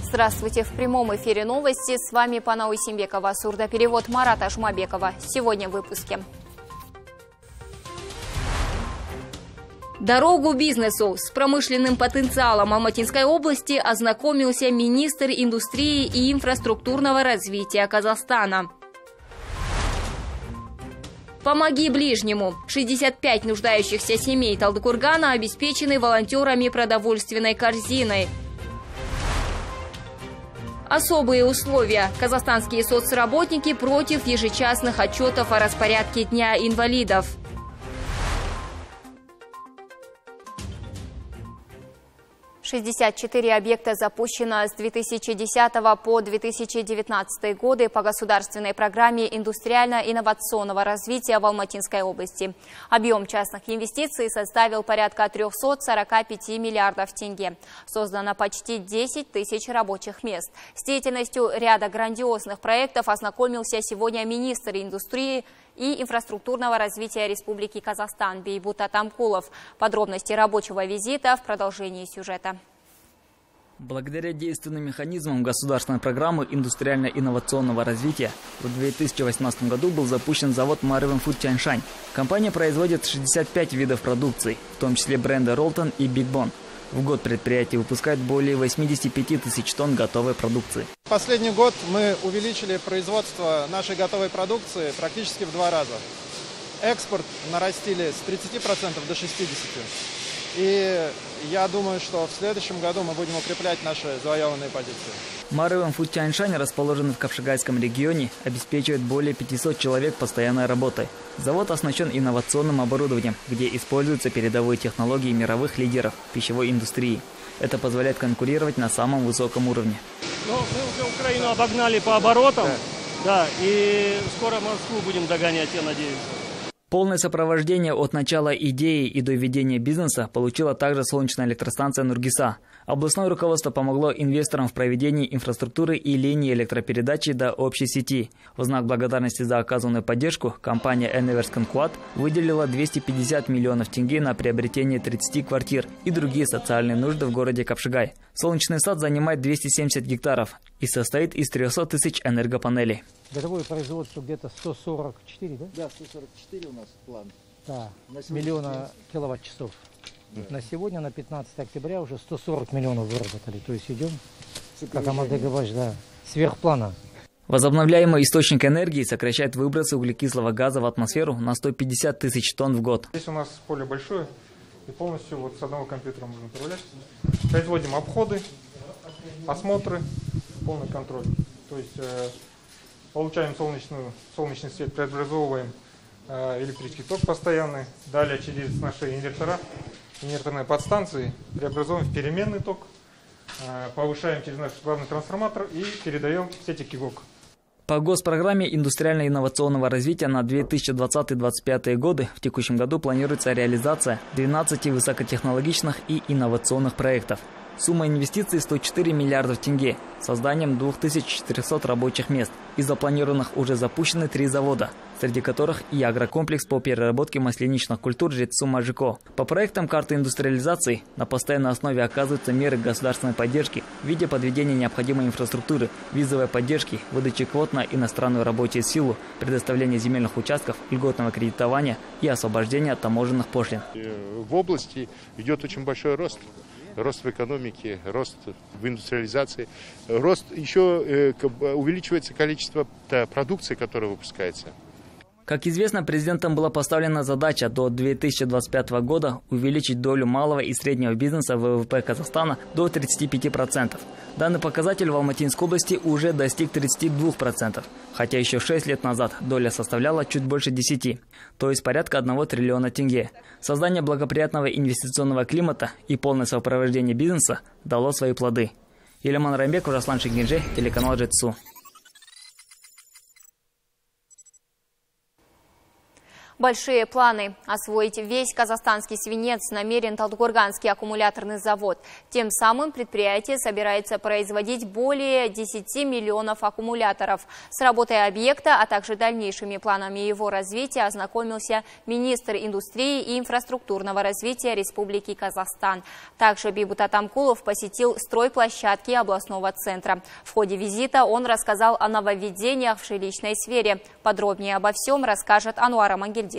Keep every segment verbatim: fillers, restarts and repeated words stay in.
Здравствуйте! В прямом эфире новости. С вами Пана Уйсимбекова, сурдоперевод Марата Жумабекова. Сегодня в выпуске. Дорогу бизнесу. С промышленным потенциалом Алматинской области ознакомился министр индустрии и инфраструктурного развития Казахстана. Помоги ближнему. шестьдесят пять нуждающихся семей Талдыкургана обеспечены волонтерами продовольственной корзиной. Особые условия. Казахстанские соцработники против ежечасных отчетов о распорядке Дня инвалидов. шестьдесят четыре объекта запущено с две тысячи десятого по две тысячи девятнадцатый годы по государственной программе индустриально-инновационного развития в Алматинской области. Объем частных инвестиций составил порядка трёхсот сорока пяти миллиардов тенге. Создано почти десять тысяч рабочих мест. С деятельностью ряда грандиозных проектов ознакомился сегодня министр индустрии и инфраструктурного развития Республики Казахстан Бейбут Атамкулов. Подробности рабочего визита в продолжении сюжета. Благодаря действенным механизмам государственной программы индустриально-инновационного развития в две тысячи восемнадцатом году был запущен завод Marevin Food Тяньшань. Компания производит шестьдесят пять видов продукции, в том числе бренды Ролтон и Биг Бон. В год предприятие выпускает более восьмидесяти пяти тысяч тонн готовой продукции. В последний год мы увеличили производство нашей готовой продукции практически в два раза. Экспорт нарастили с тридцати процентов до шестидесяти процентов. И я думаю, что в следующем году мы будем укреплять наши завоеванные позиции. Marevin Food Тяньшань, расположенный в Капшагайском регионе, обеспечивает более пятисот человек постоянной работой. Завод оснащен инновационным оборудованием, где используются передовые технологии мировых лидеров пищевой индустрии. Это позволяет конкурировать на самом высоком уровне. Ну, мы уже Украину обогнали по оборотам, да. Да, и скоро Москву будем догонять, я надеюсь. Полное сопровождение от начала идеи и до ведения бизнеса получила также солнечная электростанция Нургиса. Областное руководство помогло инвесторам в проведении инфраструктуры и линии электропередачи до общей сети. В знак благодарности за оказанную поддержку компания «Эневерсканкуат» выделила двести пятьдесят миллионов тенге на приобретение тридцати квартир и другие социальные нужды в городе Капшагай. Солнечный сад занимает двести семьдесят гектаров и состоит из трёхсот тысяч энергопанелей. Годовое производство где-то сто сорок четыре, да? Да, сто сорок четыре у нас план. Да, миллиона киловатт-часов. Да. На сегодня, на пятнадцатое октября, уже сто сорок миллионов выработали. То есть идем, как Амадей говорит, да, сверхплана. Возобновляемый источник энергии сокращает выбросы углекислого газа в атмосферу на сто пятьдесят тысяч тонн в год. Здесь у нас поле большое и полностью вот с одного компьютера можно управлять. Производим обходы, осмотры, полный контроль. То есть э, получаем солнечную, солнечный свет, преобразовываем э, электрический ток постоянный. Далее через наши инвертора, инверторные подстанции преобразуем в переменный ток, э, повышаем через наш главный трансформатор и передаем в сети КИГОК. По госпрограмме индустриально-инновационного развития на две тысячи двадцатый — две тысячи двадцать пятый годы в текущем году планируется реализация двенадцати высокотехнологичных и инновационных проектов. Сумма инвестиций сто четыре миллиардов тенге, созданием двух тысяч четырёхсот рабочих мест. Из запланированных уже запущены три завода, среди которых и агрокомплекс по переработке масляничных культур Жетсу-Мажико. По проектам карты индустриализации на постоянной основе оказываются меры государственной поддержки в виде подведения необходимой инфраструктуры, визовой поддержки, выдачи квот на иностранную рабочую силу, предоставления земельных участков, льготного кредитования и освобождения от таможенных пошлин. В области идет очень большой рост. Рост в экономике, рост в индустриализации, рост еще э, увеличивается количество продукции, которая выпускается. Как известно, президентом была поставлена задача до две тысячи двадцать пятого года увеличить долю малого и среднего бизнеса в ВВП Казахстана до тридцати пяти процентов. Данный показатель в Алматинской области уже достиг тридцати двух процентов, хотя еще шесть лет назад доля составляла чуть больше десяти, то есть порядка одного триллиона тенге. Создание благоприятного инвестиционного климата и полное сопровождение бизнеса дало свои плоды. Елеман Рамбеков, Жаслан Шигинджи, телеканал Жетсу. Большие планы. Освоить весь казахстанский свинец намерен Талдыкорганский аккумуляторный завод. Тем самым предприятие собирается производить более десяти миллионов аккумуляторов. С работой объекта, а также дальнейшими планами его развития ознакомился министр индустрии и инфраструктурного развития Республики Казахстан. Также Бейбут Атамкулов посетил стройплощадки областного центра. В ходе визита он рассказал о нововведениях в жилищной сфере. Подробнее обо всем расскажет Ануар Амангельдинов.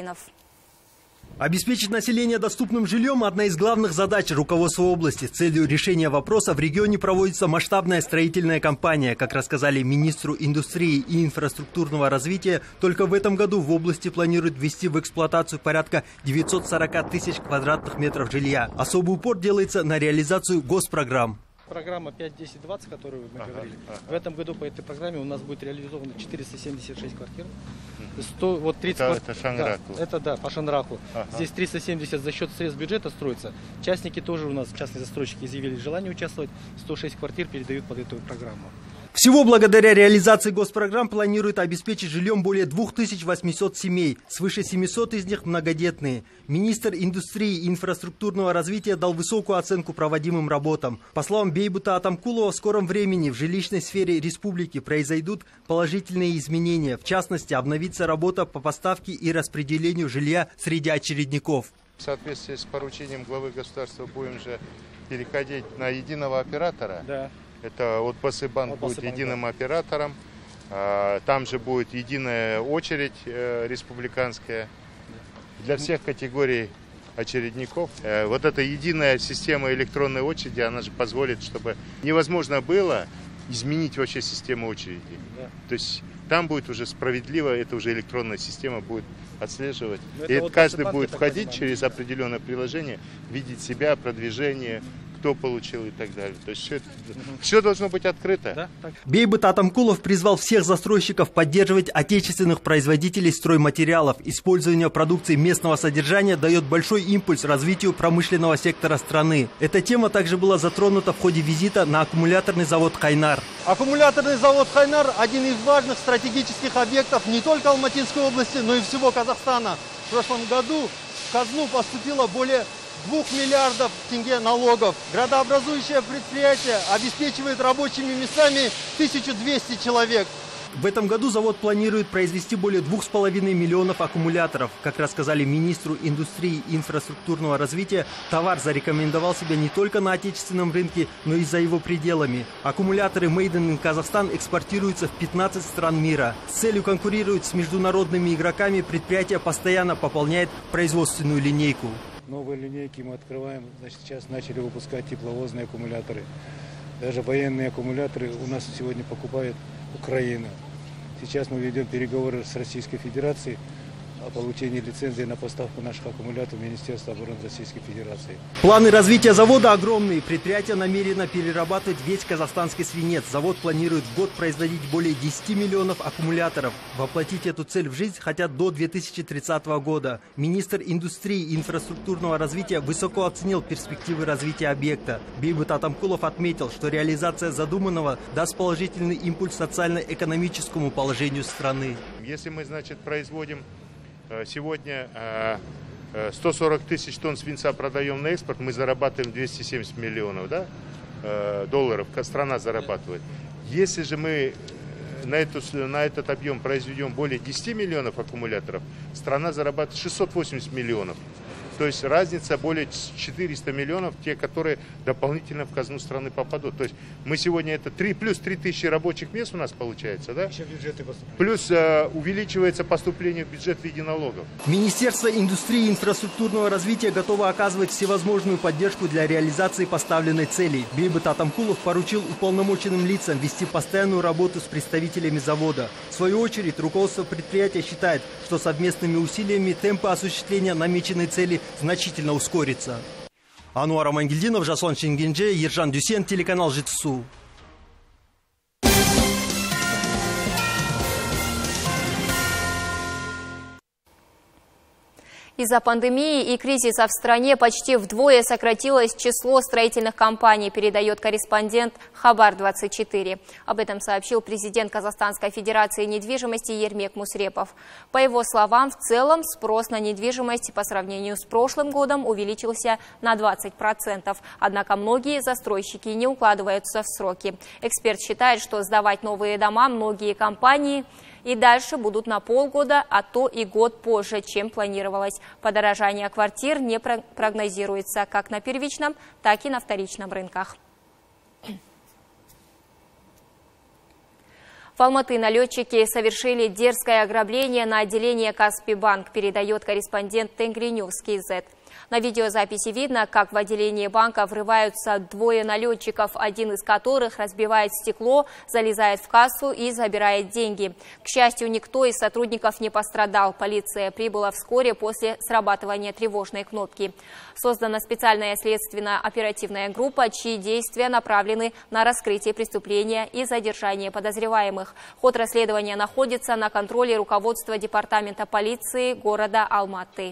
Обеспечить население доступным жильем – одна из главных задач руководства области. С целью решения вопроса в регионе проводится масштабная строительная кампания. Как рассказали министру индустрии и инфраструктурного развития, только в этом году в области планируют ввести в эксплуатацию порядка девятисот сорока тысяч квадратных метров жилья. Особый упор делается на реализацию госпрограмм. Программа пять десять двадцать, которую мы ага, говорили. Ага. В этом году по этой программе у нас будет реализовано четыреста семьдесят шесть квартир. сто, вот тридцать это, квартир, это Шанраху. Да, это да, по Шанраху. Ага. Здесь триста семьдесят за счет средств бюджета строится. Частники тоже у нас, частные застройщики, изъявили желание участвовать. сто шесть квартир передают под эту программу. Всего благодаря реализации госпрограмм планируют обеспечить жильем более двух тысяч восьмисот семей. Свыше семисот из них многодетные. Министр индустрии и инфраструктурного развития дал высокую оценку проводимым работам. По словам Бейбута Атамкулова, в скором времени в жилищной сфере республики произойдут положительные изменения. В частности, обновится работа по поставке и распределению жилья среди очередников. В соответствии с поручением главы государства будем же переходить на единого оператора. Да. Это вот Отбасыбанк будет единым оператором, там же будет единая очередь республиканская для всех категорий очередников. Вот эта единая система электронной очереди, она же позволит, чтобы невозможно было изменить вообще систему очереди. Да. То есть там будет уже справедливо, это уже электронная система будет отслеживать. И вот каждый будет входить через определенное приложение, видеть себя, продвижение, кто получил и так далее. То есть все, это, все должно быть открыто. Да? Бейбут Атамкулов призвал всех застройщиков поддерживать отечественных производителей стройматериалов. Использование продукции местного содержания дает большой импульс развитию промышленного сектора страны. Эта тема также была затронута в ходе визита на аккумуляторный завод «Хайнар». Аккумуляторный завод «Хайнар» – один из важных стратегических объектов не только Алматинской области, но и всего Казахстана. В прошлом году в казну поступило более двух миллиардов тенге налогов. Градообразующее предприятие обеспечивает рабочими местами тысячу двести человек. В этом году завод планирует произвести более двух с половиной миллионов аккумуляторов. Как рассказали министру индустрии и инфраструктурного развития, товар зарекомендовал себя не только на отечественном рынке, но и за его пределами. Аккумуляторы Made in Kazakhstan экспортируются в пятнадцать стран мира. С целью конкурировать с международными игроками предприятие постоянно пополняет производственную линейку. Новые линейки мы открываем, значит, сейчас начали выпускать тепловозные аккумуляторы. Даже военные аккумуляторы у нас сегодня покупает Украина. Сейчас мы ведем переговоры с Российской Федерацией о получении лицензии на поставку наших аккумуляторов в Министерство обороны Российской Федерации. Планы развития завода огромные. Предприятие намерено перерабатывать весь казахстанский свинец. Завод планирует в год производить более десяти миллионов аккумуляторов. Воплотить эту цель в жизнь хотят до две тысячи тридцатого года. Министр индустрии и инфраструктурного развития высоко оценил перспективы развития объекта. Бейбут Атамкулов отметил, что реализация задуманного даст положительный импульс социально-экономическому положению страны. Если мы, значит, производим сегодня сто сорок тысяч тонн свинца продаем на экспорт, мы зарабатываем двести семьдесят миллионов, да, долларов, страна зарабатывает. Если же мы на, эту, на этот объем произведем более десяти миллионов аккумуляторов, страна зарабатывает шестьсот восемьдесят миллионов. То есть разница более четырёхсот миллионов, те, которые дополнительно в казну страны попадут. То есть мы сегодня это три плюс три тысячи рабочих мест у нас получается, да? Плюс э, увеличивается поступление в бюджет в виде налогов. Министерство индустрии и инфраструктурного развития готово оказывать всевозможную поддержку для реализации поставленной цели. Бейбут Атамкулов поручил уполномоченным лицам вести постоянную работу с представителями завода. В свою очередь, руководство предприятия считает, что совместными усилиями темпы осуществления намеченной цели значительно ускорится. Ануар Амангельдинов, Жаслан Чингенже, Ержан Дюсен, телеканал Жетысу. Из-за пандемии и кризиса в стране почти вдвое сократилось число строительных компаний, передает корреспондент Хабар двадцать четыре. Об этом сообщил президент Казахстанской Федерации недвижимости Ермек Мусрепов. По его словам, в целом спрос на недвижимость по сравнению с прошлым годом увеличился на двадцать процентов. Однако многие застройщики не укладываются в сроки. Эксперт считает, что сдавать новые дома многие компании и дальше будут на полгода, а то и год позже, чем планировалось. Подорожание квартир не прогнозируется как на первичном, так и на вторичном рынках. В Алматы налетчики совершили дерзкое ограбление на отделение Каспий банк, передает корреспондент Тенгринюс Кизет. На видеозаписи видно, как в отделении банка врываются двое налетчиков, один из которых разбивает стекло, залезает в кассу и забирает деньги. К счастью, никто из сотрудников не пострадал. Полиция прибыла вскоре после срабатывания тревожной кнопки. Создана специальная следственно-оперативная группа, чьи действия направлены на раскрытие преступления и задержание подозреваемых. Ход расследования находится на контроле руководства департамента полиции города Алматы.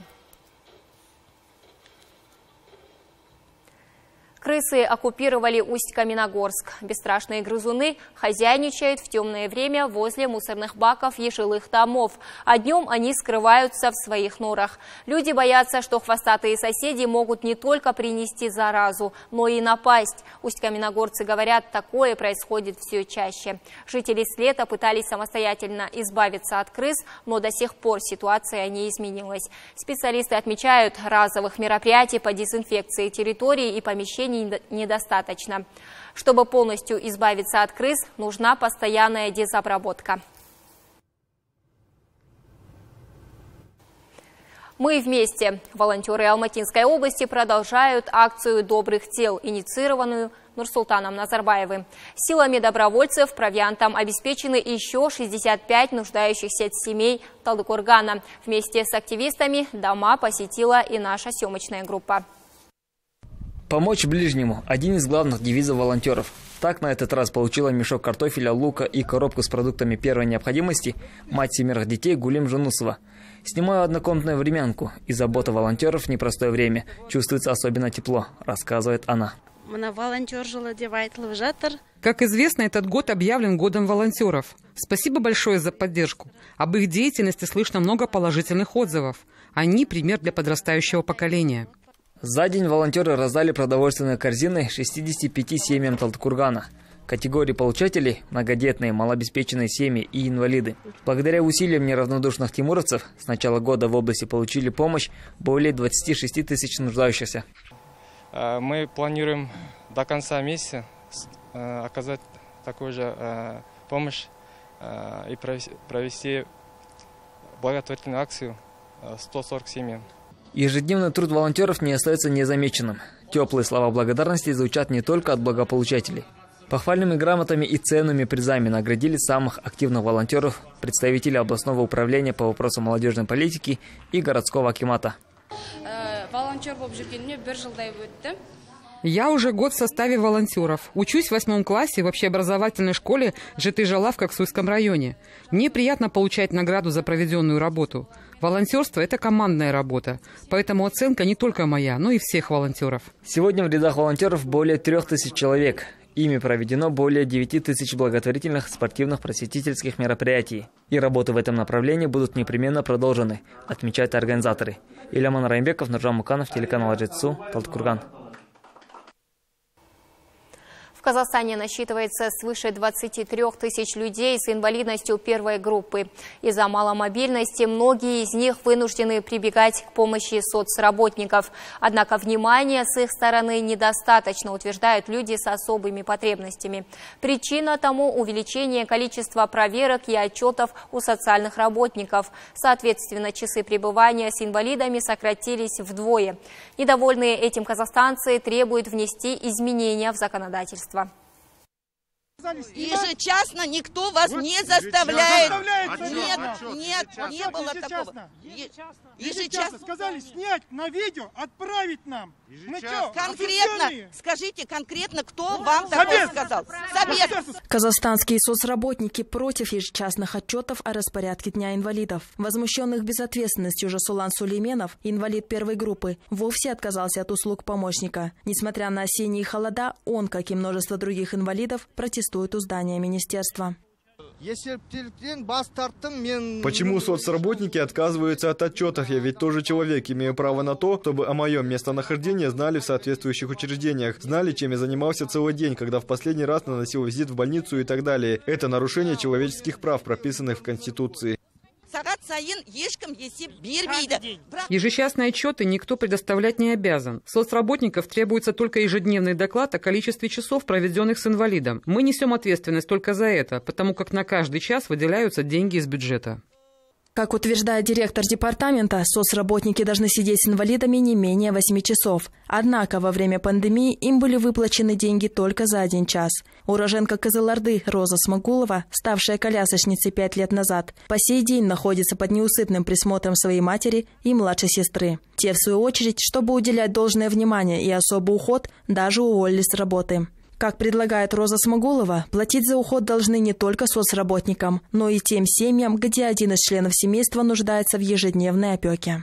Крысы оккупировали Усть-Каменогорск. Бесстрашные грызуны хозяйничают в темное время возле мусорных баков и жилых домов. А днем они скрываются в своих норах. Люди боятся, что хвостатые соседи могут не только принести заразу, но и напасть. Усть-Каменогорцы говорят, такое происходит все чаще. Жители с лета пытались самостоятельно избавиться от крыс, но до сих пор ситуация не изменилась. Специалисты отмечают, разовых мероприятий по дезинфекции территории и помещений недостаточно. Чтобы полностью избавиться от крыс, нужна постоянная дезобработка. Мы вместе. Волонтеры Алматинской области продолжают акцию добрых дел, инициированную Нурсултаном Назарбаевым. Силами добровольцев провиантом обеспечены еще шестьдесят пять нуждающихся семей Талдыкоргана. Вместе с активистами дома посетила и наша съемочная группа. Помочь ближнему – один из главных девизов волонтеров. Так на этот раз получила мешок картофеля, лука и коробку с продуктами первой необходимости мать семерых детей Гулим Жунусова. Снимаю однокомнатную времянку, и забота волонтеров в непростое время чувствуется особенно тепло, рассказывает она. Как известно, этот год объявлен годом волонтеров. Спасибо большое за поддержку. Об их деятельности слышно много положительных отзывов. Они – пример для подрастающего поколения. За день волонтеры раздали продовольственные корзины шестидесяти пяти семьям Талдыкоргана. Категории получателей – многодетные, малообеспеченные семьи и инвалиды. Благодаря усилиям неравнодушных тимуровцев с начала года в области получили помощь более двадцати шести тысяч нуждающихся. Мы планируем до конца месяца оказать такую же помощь и провести благотворительную акцию сто сорок семьям. Ежедневный труд волонтеров не остается незамеченным. Теплые слова благодарности звучат не только от благополучателей. Похвальными грамотами и ценными призами наградили самых активных волонтеров, представителей областного управления по вопросам молодежной политики и городского акимата. Я уже год в составе волонтеров. Учусь в восьмом классе в общеобразовательной школе Житыжала в Коксуйском районе. Мне приятно получать награду за проведенную работу. Волонтерство – это командная работа, поэтому оценка не только моя, но и всех волонтеров. Сегодня в рядах волонтеров более трех тысяч человек. Ими проведено более девяти тысяч благотворительных спортивных просветительских мероприятий. И работы в этом направлении будут непременно продолжены, отмечают организаторы. Ильяман Раймбеков, Нуржан Муканов, телеканал Аджитсу, Талдыкорган. В Казахстане насчитывается свыше двадцати трёх тысяч людей с инвалидностью первой группы. Из-за маломобильности многие из них вынуждены прибегать к помощи соцработников. Однако внимания с их стороны недостаточно, утверждают люди с особыми потребностями. Причина тому – увеличение количества проверок и отчетов у социальных работников. Соответственно, часы пребывания с инвалидами сократились вдвое. Недовольные этим казахстанцы требуют внести изменения в законодательство. Ежечасно никто вас не заставляет. Нет, нет, не было такого. Ежечасно сказали снять на видео, отправить нам. Конкретно, скажите конкретно, кто вам такое сказал? Совет. Казахстанские соцработники против ежечасных отчетов о распорядке Дня инвалидов. Возмущенных безответственностью Жасулан Сулейменов, инвалид первой группы, вовсе отказался от услуг помощника. Несмотря на осенние холода, он, как и множество других инвалидов, протестует у здания министерства. Почему соцработники отказываются от отчетов? Я ведь тоже человек, имею право на то, чтобы о моем местонахождении знали в соответствующих учреждениях, знали, чем я занимался целый день, когда в последний раз наносил визит в больницу и так далее. Это нарушение человеческих прав, прописанных в Конституции. Ежечасные отчеты никто предоставлять не обязан. С соцработников требуется только ежедневный доклад о количестве часов, проведенных с инвалидом. Мы несем ответственность только за это, потому как на каждый час выделяются деньги из бюджета. Как утверждает директор департамента, соцработники должны сидеть с инвалидами не менее восьми часов. Однако во время пандемии им были выплачены деньги только за один час. Уроженка Кызылорды Роза Смагулова, ставшая колясочницей пять лет назад, по сей день находится под неусыпным присмотром своей матери и младшей сестры. Те, в свою очередь, чтобы уделять должное внимание и особый уход, даже уволились с работы. Как предлагает Роза Смагулова, платить за уход должны не только соцработникам, но и тем семьям, где один из членов семейства нуждается в ежедневной опеке.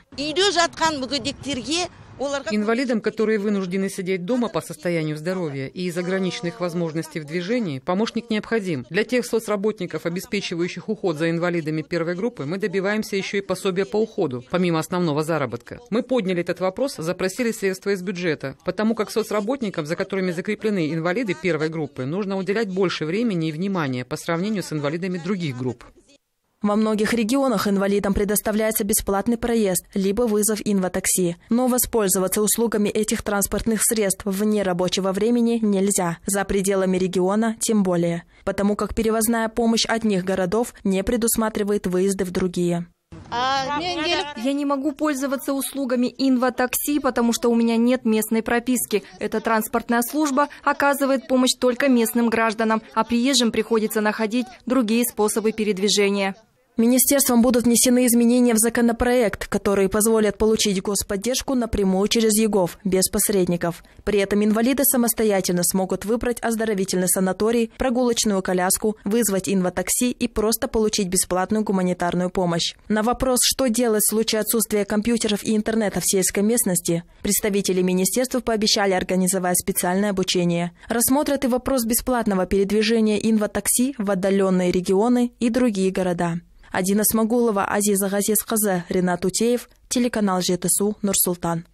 Инвалидам, которые вынуждены сидеть дома по состоянию здоровья и из ограниченных возможностей в движении, помощник необходим. Для тех соцработников, обеспечивающих уход за инвалидами первой группы, мы добиваемся еще и пособия по уходу, помимо основного заработка. Мы подняли этот вопрос, запросили средства из бюджета, потому как соцработникам, за которыми закреплены инвалиды первой группы, нужно уделять больше времени и внимания по сравнению с инвалидами других групп. Во многих регионах инвалидам предоставляется бесплатный проезд, либо вызов инватакси. Но воспользоваться услугами этих транспортных средств вне рабочего времени нельзя, за пределами региона тем более, потому как перевозная помощь одних городов не предусматривает выезды в другие. Я не могу пользоваться услугами инватакси, потому что у меня нет местной прописки. Эта транспортная служба оказывает помощь только местным гражданам, а приезжим приходится находить другие способы передвижения. Министерством будут внесены изменения в законопроект, которые позволят получить господдержку напрямую через ЕГОВ, без посредников. При этом инвалиды самостоятельно смогут выбрать оздоровительный санаторий, прогулочную коляску, вызвать инватакси и просто получить бесплатную гуманитарную помощь. На вопрос, что делать в случае отсутствия компьютеров и интернета в сельской местности, представители министерства пообещали организовать специальное обучение. Рассмотрят и вопрос бесплатного передвижения инватакси в отдаленные регионы и другие города. Адина Смагулова, Азиза Газизқызы, Ренат Утеев, телеканал Жетысу, Нур-Султан.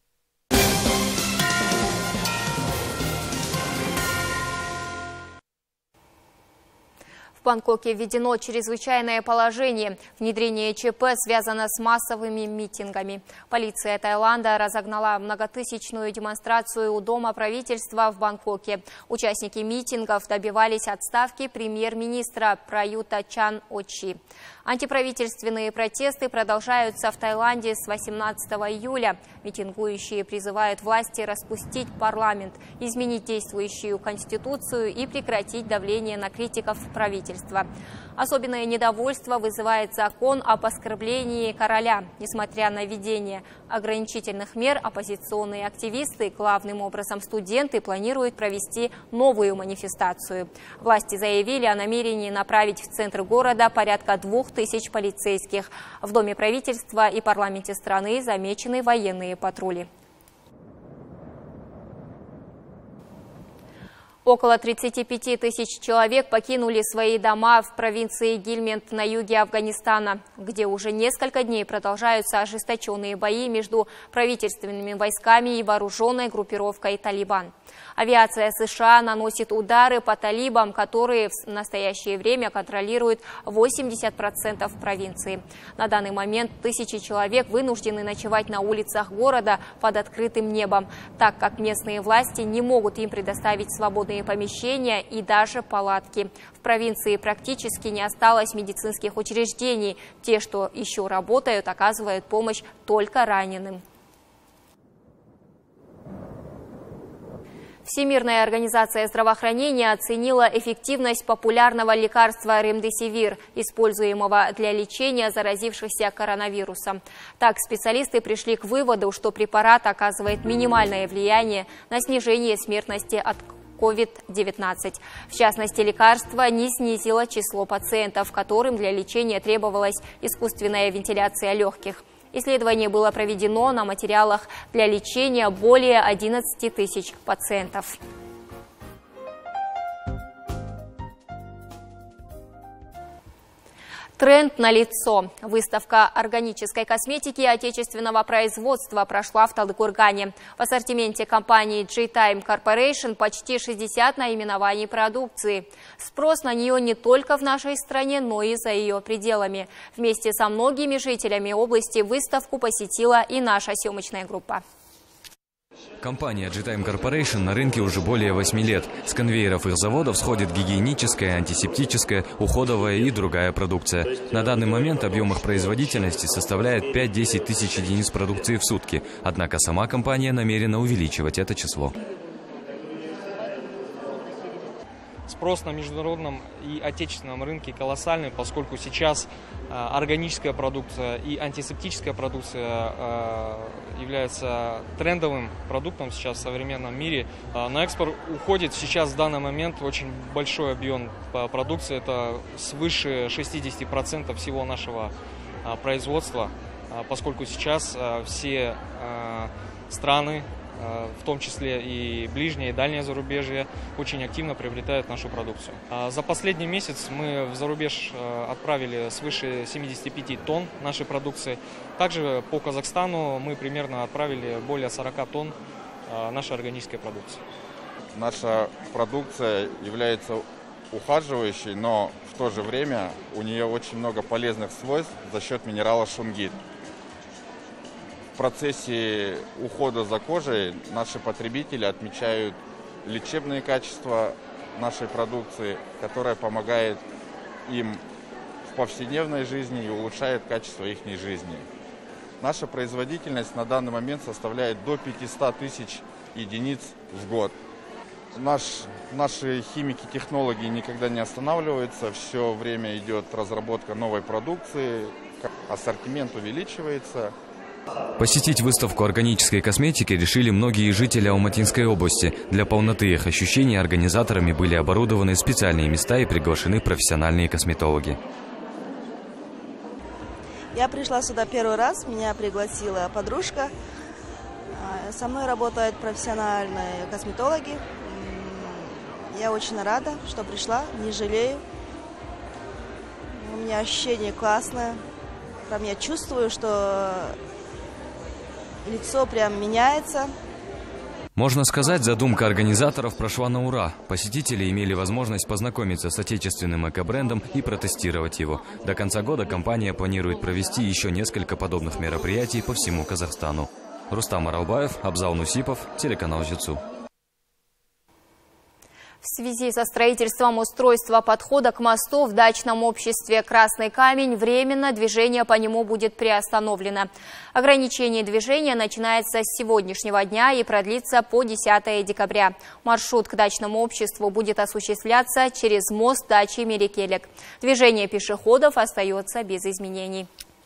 В Бангкоке введено чрезвычайное положение. Внедрение ЧП связано с массовыми митингами. Полиция Таиланда разогнала многотысячную демонстрацию у Дома правительства в Бангкоке. Участники митингов добивались отставки премьер-министра Праюта Чан-о-Чи. Антиправительственные протесты продолжаются в Таиланде с восемнадцатого июля. Митингующие призывают власти распустить парламент, изменить действующую конституцию и прекратить давление на критиков правительства. Особенное недовольство вызывает закон об оскорблении короля. Несмотря на введение ограничительных мер, оппозиционные активисты, главным образом студенты, планируют провести новую манифестацию. Власти заявили о намерении направить в центр города порядка двух тысяч полицейских. В Доме правительства и парламенте страны замечены военные патрули. Около тридцати пяти тысяч человек покинули свои дома в провинции Гильмент на юге Афганистана, где уже несколько дней продолжаются ожесточенные бои между правительственными войсками и вооруженной группировкой «Талибан». Авиация США наносит удары по талибам, которые в настоящее время контролируют восемьдесят процентов провинции. На данный момент тысячи человек вынуждены ночевать на улицах города под открытым небом, так как местные власти не могут им предоставить свободные помещения и даже палатки. В провинции практически не осталось медицинских учреждений. Те, что еще работают, оказывают помощь только раненым. Всемирная организация здравоохранения оценила эффективность популярного лекарства ремдесивир, используемого для лечения заразившихся коронавирусом. Так, специалисты пришли к выводу, что препарат оказывает минимальное влияние на снижение смертности от ковид девятнадцать. В частности, лекарство не снизило число пациентов, которым для лечения требовалась искусственная вентиляция легких. Исследование было проведено на материалах для лечения более одиннадцати тысяч пациентов. Тренд налицо. Выставка органической косметики отечественного производства прошла в Талдыкургане. В ассортименте компании G-Time Corporation почти шестьдесят наименований продукции. Спрос на нее не только в нашей стране, но и за ее пределами. Вместе со многими жителями области выставку посетила и наша съемочная группа. Компания G-Time Corporation на рынке уже более восьми лет. С конвейеров их заводов сходит гигиеническая, антисептическая, уходовая и другая продукция. На данный момент объем их производительности составляет пять-десять тысяч единиц продукции в сутки. Однако сама компания намерена увеличивать это число. Спрос на международном и отечественном рынке колоссальный, поскольку сейчас э, органическая продукция и антисептическая продукция э, являются трендовым продуктом сейчас в современном мире. Э, на экспорт уходит сейчас в данный момент очень большой объем продукции, это свыше шестидесяти процентов всего нашего э, производства, э, поскольку сейчас э, все э, страны, в том числе и ближнее и дальнее зарубежье, очень активно приобретают нашу продукцию. За последний месяц мы в зарубеж отправили свыше семидесяти пяти тонн нашей продукции. Также по Казахстану мы примерно отправили более сорока тонн нашей органической продукции. Наша продукция является ухаживающей, но в то же время у нее очень много полезных свойств за счет минерала шунгит. В процессе ухода за кожей наши потребители отмечают лечебные качества нашей продукции, которая помогает им в повседневной жизни и улучшает качество их жизни. Наша производительность на данный момент составляет до пятисот тысяч единиц в год. Наш, наши химики-технологи никогда не останавливаются, все время идет разработка новой продукции, ассортимент увеличивается. Посетить выставку органической косметики решили многие жители Алматинской области. Для полноты их ощущений организаторами были оборудованы специальные места и приглашены профессиональные косметологи. Я пришла сюда первый раз, меня пригласила подружка. Со мной работают профессиональные косметологи. Я очень рада, что пришла, не жалею. У меня ощущение классное. Прям я чувствую, что лицо прям меняется. Можно сказать, задумка организаторов прошла на ура. Посетители имели возможность познакомиться с отечественным эко-брендом и протестировать его. До конца года компания планирует провести еще несколько подобных мероприятий по всему Казахстану. Рустам Аралбаев, Абзал Нусипов, телеканал ЗЮЦУ. В связи со строительством устройства подхода к мосту в дачном обществе «Красный камень» временно движение по нему будет приостановлено. Ограничение движения начинается с сегодняшнего дня и продлится по десятое декабря. Маршрут к дачному обществу будет осуществляться через мост дачи Мерекелек. Движение пешеходов остается без изменений.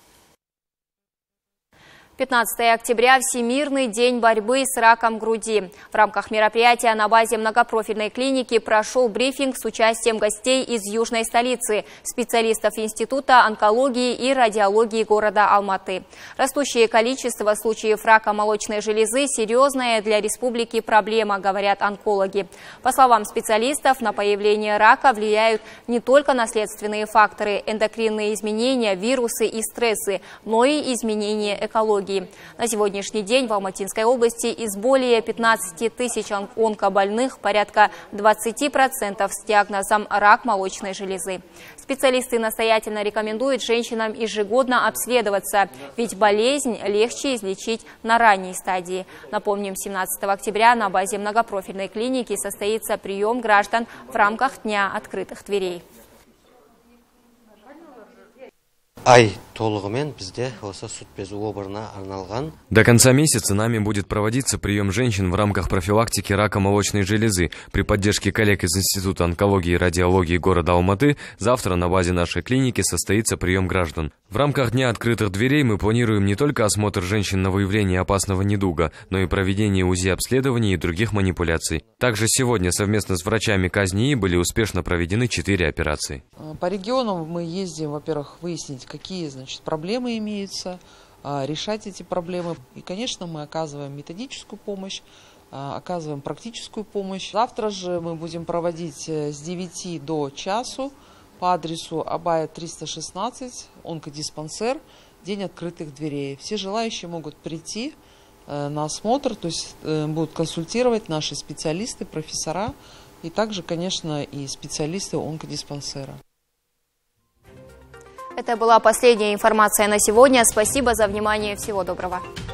пятнадцатое октября – Всемирный день борьбы с раком груди. В рамках мероприятия на базе многопрофильной клиники прошел брифинг с участием гостей из южной столицы, специалистов Института онкологии и радиологии города Алматы. Растущее количество случаев рака молочной железы – серьезная для республики проблема, говорят онкологи. По словам специалистов, на появление рака влияют не только наследственные факторы, эндокринные изменения, вирусы и стрессы, но и изменения экологии. На сегодняшний день в Алматинской области из более пятнадцати тысяч онкобольных порядка двадцати процентов с диагнозом рак молочной железы. Специалисты настоятельно рекомендуют женщинам ежегодно обследоваться, ведь болезнь легче излечить на ранней стадии. Напомним, семнадцатого октября на базе многопрофильной клиники состоится прием граждан в рамках Дня открытых дверей. Ай. До конца месяца нами будет проводиться прием женщин в рамках профилактики рака молочной железы. При поддержке коллег из Института онкологии и радиологии города Алматы завтра на базе нашей клиники состоится прием граждан. В рамках Дня открытых дверей мы планируем не только осмотр женщин на выявление опасного недуга, но и проведение УЗИ-обследований и других манипуляций. Также сегодня совместно с врачами КАЗНИИ были успешно проведены четыре операции. По регионам мы ездим, во-первых, выяснить, какие, значит, проблемы имеются, решать эти проблемы. И, конечно, мы оказываем методическую помощь, оказываем практическую помощь. Завтра же мы будем проводить с девяти до часу по адресу Абая триста шестнадцать, онкодиспансер, день открытых дверей. Все желающие могут прийти на осмотр, то есть будут консультировать наши специалисты, профессора и также, конечно, и специалисты онкодиспансера. Это была последняя информация на сегодня. Спасибо за внимание. Всего доброго.